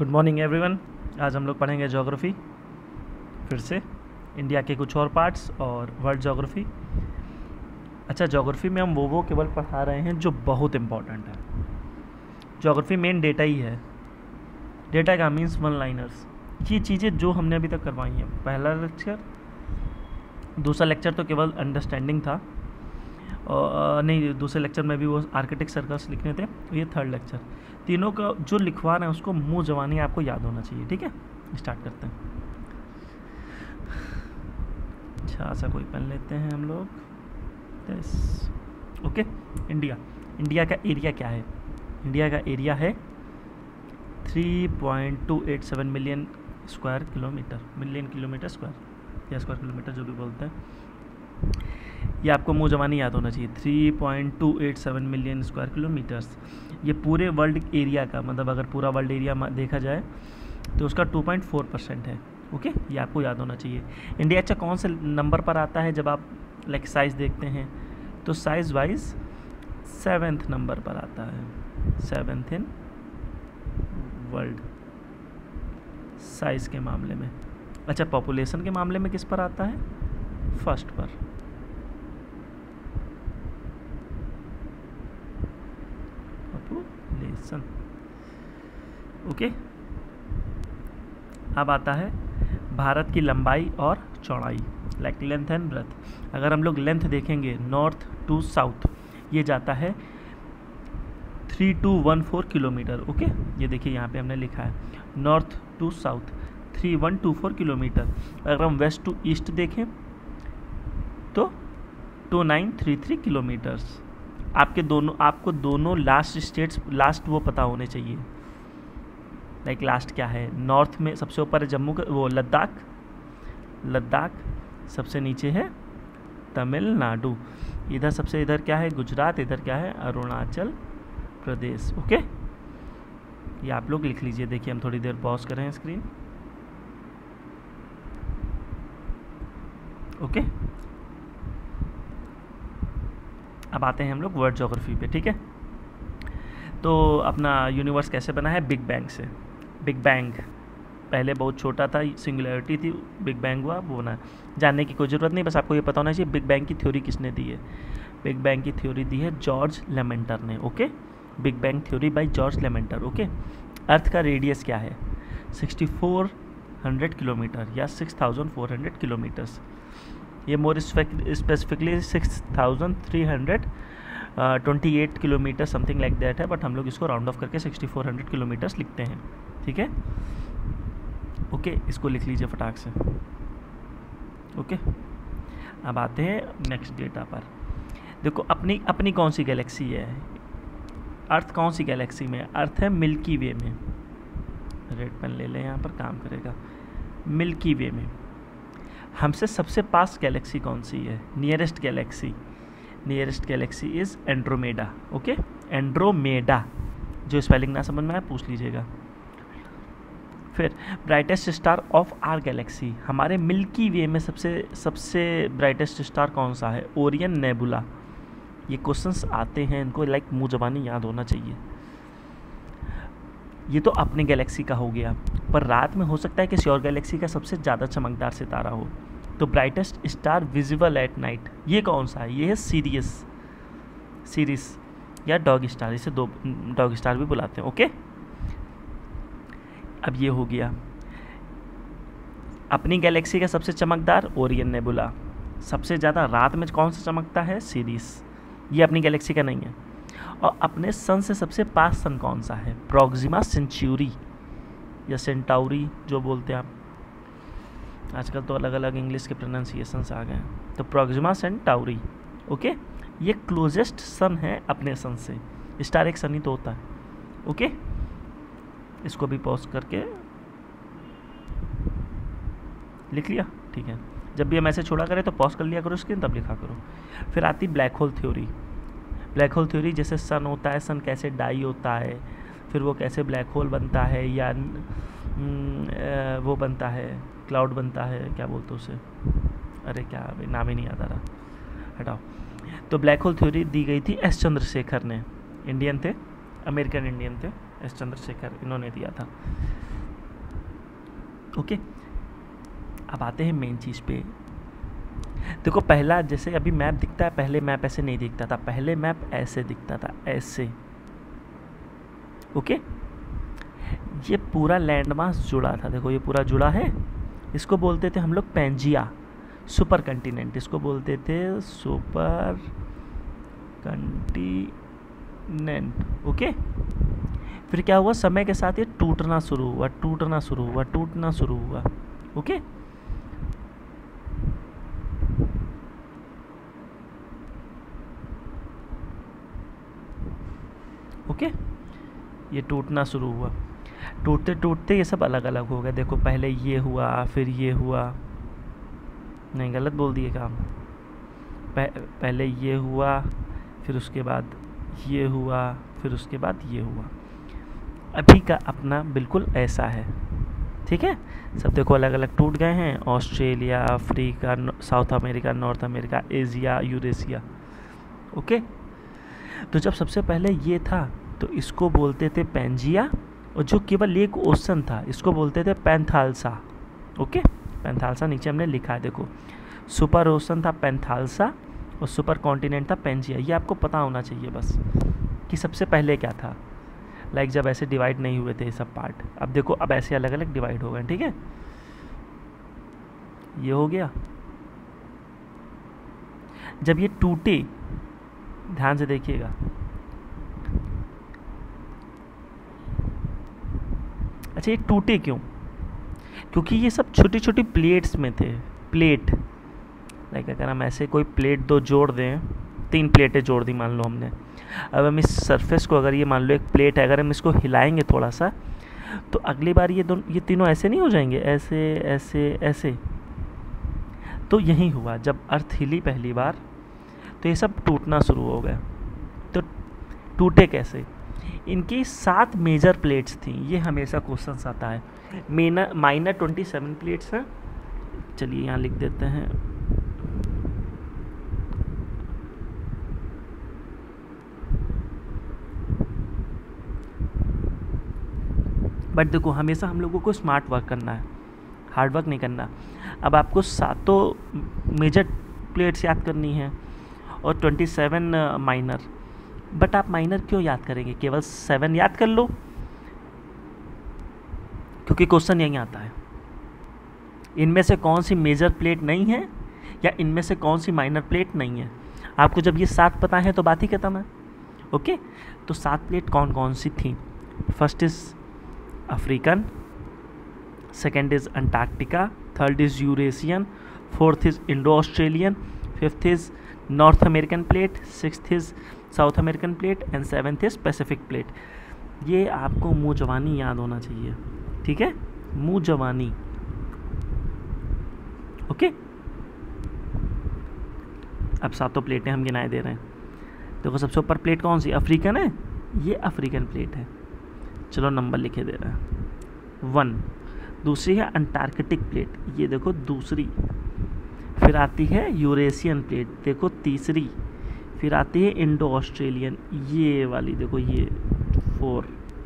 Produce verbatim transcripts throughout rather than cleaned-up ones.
Good morning everyone. आज हम लोग पढ़ेंगे ज्योग्राफी फिर से, इंडिया के कुछ और पार्ट्स और वर्ल्ड ज्योग्राफी। अच्छा, ज्योग्राफी में हम वो वो केवल पढ़ा रहे हैं जो बहुत इम्पॉर्टेंट है। ज्योग्राफी मेन डेटा ही है। डेटा का मीन्स वन लाइनर्स, ये चीज़ें जो हमने अभी तक करवाई हैं। पहला लेक्चर, दूसरा लेक्चर तो केवल अंडरस्टैंडिंग था, और नहीं दूसरे लेक्चर में भी वो आर्किटेक्ट सर्कल्स लिखने थे। ये थर्ड लेक्चर, तीनों का जो लिखवा रहे हैं उसको मुंह जबानी आपको याद होना चाहिए। ठीक है, स्टार्ट करते हैं। अच्छा सा कोई पेन लेते हैं हम लोग। Yes, okay. इंडिया इंडिया का एरिया क्या है? इंडिया का एरिया है three point two eight seven million square kilometre, million kilometre square या स्क्वायर किलोमीटर जो भी बोलते हैं। ये आपको मुँह जबानी याद होना चाहिए। Three point two eight seven million square kilometres, ये पूरे वर्ल्ड एरिया का, मतलब अगर पूरा वर्ल्ड एरिया देखा जाए तो उसका टू पॉइंट फोर परसेंट है। ओके, ये आपको याद होना चाहिए। इंडिया अच्छा कौन से नंबर पर आता है जब आप लाइक साइज़ देखते हैं? तो साइज़ वाइज सेवेंथ नंबर पर आता है, सेवेंथ इन वर्ल्ड साइज़ के मामले में। अच्छा, पॉपुलेशन के मामले में किस पर आता है? फर्स्ट पर। Population, okay. अब आता है भारत की लंबाई और चौड़ाई, लाइक लेंथ एंड ब्रेथ। अगर हम लोग लेंथ देखेंगे नॉर्थ टू साउथ, ये जाता है three two one four kilometre. Okay, ये देखिए यहाँ पे हमने लिखा है north to south three one two four kilometre. अगर हम वेस्ट टू ईस्ट देखें तो two nine three three kilometres. आपके दोनों आपको दोनों लास्ट स्टेट्स, लास्ट वो पता होने चाहिए। लाइक लास्ट क्या है? नॉर्थ में सबसे ऊपर है जम्मू का वो लद्दाख, लद्दाख सबसे नीचे है तमिलनाडु, इधर सबसे इधर क्या है? गुजरात, इधर क्या है? अरुणाचल प्रदेश। ओके, ये आप लोग लिख लीजिए। देखिए हम थोड़ी देर पॉज करें स्क्रीन। ओके, अब आते हैं हम लोग वर्ल्ड ज्योग्राफी पे। ठीक है, तो अपना यूनिवर्स कैसे बना है? बिग बैंग से। बिग बैंग पहले बहुत छोटा था, सिंगुलैरिटी थी, बिग बैंग हुआ, वो बना। जानने की कोई ज़रूरत नहीं, बस आपको ये पता होना चाहिए बिग बैंग की थ्योरी किसने दी है। बिग बैंग की थ्योरी दी है जॉर्ज लेमेंटर ने। Okay, big bang theory by George Lemaitre. Okay, earth का रेडियस क्या है? सिक्सटी फोर हंड्रेड किलोमीटर या six thousand four hundred kilometres. ये more specifically six thousand three hundred twenty eight kilometre something like that है, but हम लोग इसको round off करके सिक्सटी फोर हंड्रेड किलोमीटर्स लिखते हैं। ठीक है, ओके, इसको लिख लीजिए फटाक से। ओके, अब आते हैं नेक्स्ट डेटा पर। देखो अपनी अपनी कौन सी गैलेक्सी है? अर्थ कौन सी गैलेक्सी में? अर्थ है मिल्की वे में। रेड पेन ले लें, यहाँ पर काम करेगा। मिल्की वे में हमसे सबसे पास गैलेक्सी कौन सी है? Nearest galaxy, nearest galaxy is Andromeda. Okay, Andromeda, जो स्पेलिंग ना समझ में आए पूछ लीजिएगा। फिर brightest star of our galaxy, हमारे मिल्की वे में सबसे सबसे ब्राइटेस्ट स्टार कौन सा है? Orion nebula. ये क्वेश्चंस आते हैं, इनको लाइक मुँह जबानी याद होना चाहिए। ये तो अपने गैलेक्सी का हो गया, पर रात में हो सकता है किसी और गैलेक्सी का सबसे ज़्यादा चमकदार सितारा हो। तो brightest star visible at night, ये कौन सा है? ये है सीरियस, सीरियस या डॉग स्टार, इसे दो डॉग स्टार भी बुलाते हैं। ओके, अब ये हो गया अपनी गैलेक्सी का सबसे चमकदार ओरियन नेबुला। सबसे ज़्यादा रात में कौन सा चमकता है? सीरियस, ये अपनी गैलेक्सी का नहीं है। और अपने सन से सबसे पास सन कौन सा है? प्रोक्सिमा सेंचुरी या सेंटाउरी जो बोलते हैं आप। आजकल तो अलग अलग इंग्लिश के प्रोनाउंसिएशंस आ गए हैं। तो प्रोक्सिमा सेंटाउरी। ओके, ये क्लोजेस्ट सन है अपने सन से। स्टार एक सन ही तो होता है। ओके, इसको भी पॉज करके लिख लिया। ठीक है, जब भी हम ऐसे छोड़ा करें तो पॉज कर लिया करो स्क्रीन, तब लिखा करो। फिर आती black hole theory. Black hole theory, जैसे सन होता है, सन कैसे डाई होता है, फिर वो कैसे ब्लैक होल बनता है, या वो बनता है, क्लाउड बनता है, क्या बोलते उसे, अरे क्या नाम ही नहीं याद आ रहा, हटाओ। तो ब्लैक होल थ्योरी दी गई थी एस चंद्रशेखर ने, इंडियन थे, अमेरिकन इंडियन थे। एस चंद्रशेखर, इन्होंने दिया था। ओके, अब आते हैं मेन चीज़ पे। देखो पहला, जैसे अभी मैप दिखता है, पहले मैप ऐसे नहीं दिखता था, पहले मैप ऐसे दिखता था, ऐसे। ओके, ये पूरा लैंड मास जुड़ा था, देखो ये पूरा जुड़ा है। इसको बोलते थे हम लोग पैंजिया, सुपर कंटिनेंट, इसको बोलते थे सुपर कंटिनेंट। ओके, फिर क्या हुआ, समय के साथ ये टूटना शुरू हुआ, टूटना शुरू हुआ, टूटना शुरू हुआ। ओके, ओके, ये टूटना शुरू हुआ, टूटते टूटते ये सब अलग अलग हो गए। देखो पहले ये हुआ, फिर ये हुआ, नहीं गलत बोल दिए काम, पह, पहले ये हुआ, फिर उसके बाद ये हुआ, फिर उसके बाद ये हुआ। अभी का अपना बिल्कुल ऐसा है, ठीक है। सब देखो अलग अलग टूट गए हैं, Australia, Africa, South America, North America, Asia, Eurasia. Okay, तो जब सबसे पहले ये था तो इसको बोलते थे पैंजिया, और जो केवल एक ओशन था इसको बोलते थे पैंथालसा। ओके, पैंथालसा नीचे हमने लिखा है, देखो सुपर ओशन था पैंथालसा और सुपर कॉन्टिनेंट था पैंजिया। ये आपको पता होना चाहिए बस कि सबसे पहले क्या था, लाइक जब ऐसे डिवाइड नहीं हुए थे ये सब पार्ट। अब देखो अब ऐसे अलग अलग डिवाइड हो गए, ठीक है। ये हो गया। जब ये टूटे, ध्यान से देखिएगा, अच्छा ये टूटे क्यों, क्योंकि ये सब छोटी छोटी प्लेट्स में थे। प्लेट, लाइक अगर हम ऐसे कोई प्लेट दो जोड़ दें, तीन प्लेटें जोड़ दी मान लो हमने, अब हम इस सरफेस को, अगर ये मान लो एक प्लेट है, अगर हम इसको हिलाएंगे थोड़ा सा, तो अगली बार ये दोनों, ये तीनों ऐसे नहीं हो जाएंगे, ऐसे ऐसे ऐसे। तो यही हुआ, जब अर्थ हिली पहली बार तो ये सब टूटना शुरू हो गया। तो टूटे कैसे, इनकी सात मेजर प्लेट्स थी, ये हमेशा क्वेश्चन आता है। मेना माइनर ट्वेंटी सेवन प्लेट्स हैं, चलिए यहाँ लिख देते हैं। बट देखो हमेशा हम लोगों को स्मार्ट वर्क करना है, हार्ड वर्क नहीं करना। अब आपको सातों मेजर प्लेट्स याद करनी है और ट्वेंटी सेवन माइनर। बट आप माइनर क्यों याद करेंगे, केवल सेवन याद कर लो, क्योंकि क्वेश्चन यही आता है, इनमें से कौन सी मेजर प्लेट नहीं है या इनमें से कौन सी माइनर प्लेट नहीं है। आपको जब ये सात पता है तो बात ही खत्म है। ओके, तो सात प्लेट कौन कौन सी थी, first is African, second is Antarctica, third is Eurasian, fourth is Indo Australian, fifth is North American plate, sixth is South American plate and seventh is Pacific plate. ये आपको मुँह जवानी याद होना चाहिए, ठीक है, मुँह जवानी। ओके, अब सातों प्लेटें हम गिनाए दे रहे हैं। देखो सबसे ऊपर प्लेट कौन सी, अफ्रीकन है, ये अफ्रीकन प्लेट है, चलो नंबर लिखे दे रहे हैं, वन। दूसरी है अंटार्कटिक प्लेट, ये देखो दूसरी। फिर आती है यूरेशियन प्लेट, देखो तीसरी। फिर आती है इंडो ऑस्ट्रेलियन, ये वाली देखो, ये फोर।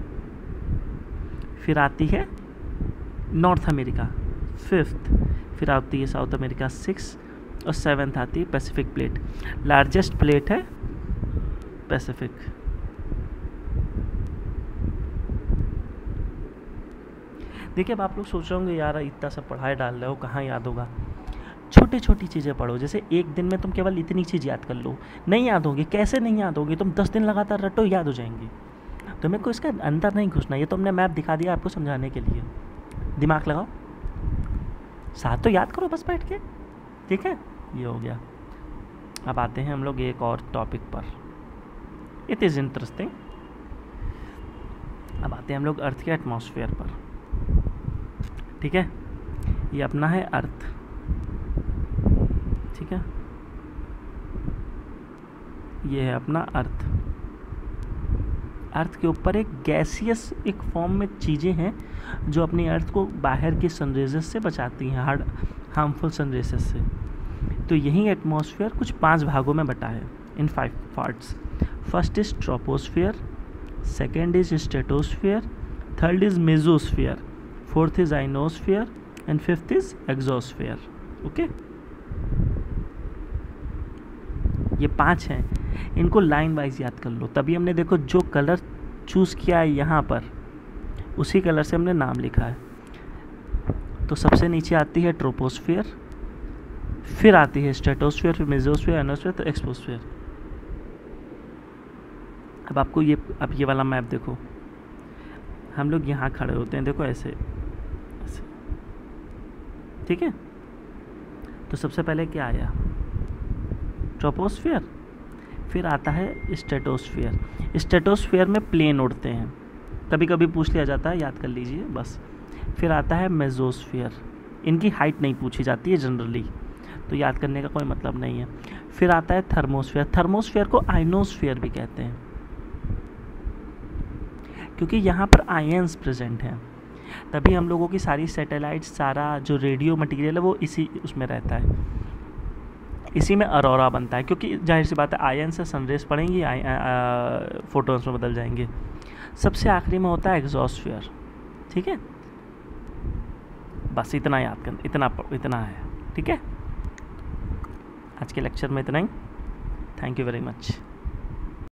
फिर आती है नॉर्थ अमेरिका, फिफ्थ। फिर आती है साउथ अमेरिका, सिक्स। और सेवेंथ आती है पैसिफिक प्लेट। लार्जेस्ट प्लेट है पैसिफिक। देखिए अब आप लोग सोच रहे होंगे यार इतना सब पढ़ाई डाल रहे हो, कहाँ याद होगा। छोटी छोटी चीज़ें पढ़ो, जैसे एक दिन में तुम केवल इतनी चीज़ याद कर लो, नहीं याद होगी। कैसे नहीं याद होगी, तुम दस दिन लगातार रटो, याद हो जाएंगी। तो मेरे को इसका अंदर नहीं घुसना, ये तो हमने मैप दिखा दिया आपको समझाने के लिए। दिमाग लगाओ, साथ तो याद करो बस बैठ के, ठीक है। ये हो गया। अब आते हैं हम लोग एक और टॉपिक पर, इट इज़ इंटरेस्टिंग। अब आते हैं हम लोग अर्थ के एटमॉस्फेयर पर, ठीक है। ये अपना है अर्थ, ठीक है, ये है अपना अर्थ। अर्थ के ऊपर एक गैसियस एक फॉर्म में चीज़ें हैं जो अपनी अर्थ को बाहर की सनरेजेस से बचाती हैं, हार्ड हार्मफुल सनरेजेस से। तो यही एटमॉस्फेयर कुछ पांच भागों में बटा है, in five parts. First is troposphere, second is stratosphere, third is mesosphere, fourth is ionosphere and fifth is exosphere. Okay, ये पांच हैं, इनको लाइन वाइज याद कर लो। तभी हमने देखो जो कलर चूज़ किया है यहाँ पर उसी कलर से हमने नाम लिखा है। तो सबसे नीचे आती है ट्रोपोस्फियर, फिर आती है स्ट्रेटोस्फियर, फिर मेसोस्फियर, एनोस्फियर, तो एक्सपोस्फियर। अब आपको ये अब ये वाला मैप देखो, हम लोग यहाँ खड़े होते हैं, देखो ऐसे ऐसे, ठीक है। तो सबसे पहले क्या आया? ट्रोपोस्फियर, फिर आता है स्ट्रेटोस्फियर। स्ट्रेटोस्फियर में प्लेन उड़ते हैं, कभी कभी पूछ लिया जाता है, याद कर लीजिए बस। फिर आता है मेसोस्फियर, इनकी हाइट नहीं पूछी जाती है जनरली, तो याद करने का कोई मतलब नहीं है। फिर आता है थर्मोस्फियर, थर्मोस्फियर को आइनोस्फियर भी कहते हैं क्योंकि यहाँ पर आयंस प्रेजेंट हैं, तभी हम लोगों की सारी सैटेलाइट्स, सारा जो रेडियो मटेरियल है वो इसी उसमें रहता है, इसी में अरोरा बनता है, क्योंकि जाहिर सी बात है आयन से सनरेज पड़ेंगी, फोटोन्स में बदल जाएंगे। सबसे आखिरी में होता है एक्सोस्फियर, ठीक है। बस इतना याद कर, इतना इतना है, ठीक है। आज के लेक्चर में इतना ही। Thank you very much.